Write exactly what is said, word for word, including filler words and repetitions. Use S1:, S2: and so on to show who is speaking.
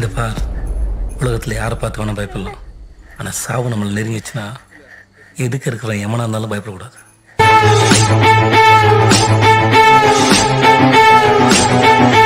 S1: இந்த பார், உலகத்தில் யாரை பார்த்து வேணால் பயப்படலாம். ஆனால் சாவு நம்மளை நெருங்கிச்சுன்னா எதுக்கு இருக்கிற எமனா இருந்தாலும் பயப்படக்கூடாது.
S2: Thank you.